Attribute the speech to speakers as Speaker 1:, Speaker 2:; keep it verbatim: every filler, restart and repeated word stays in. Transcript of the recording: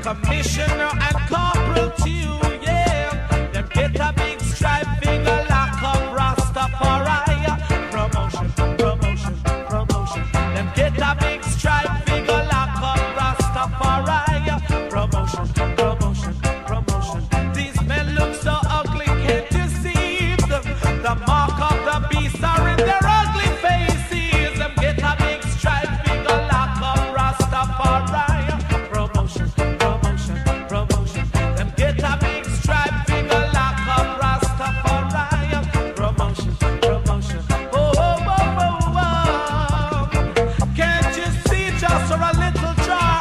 Speaker 1: Commissioner and corporal too, yeah. Them get a big stripe finger lock up Rastafari. Promotion, promotion, promotion. Them get a big stripe finger lock up Rastafari. Promotion, promotion, promotion. These men look so ugly, can't you see them? The mark of the beast are in their ugly faces. Them get a big stripe finger lock up Rastafari. Promotion, promotion, promotion. Them get a big stripe finger lock up Rastafari. Promotion, promotion. Oh, oh, oh, oh, oh. Can't you see just for a little try?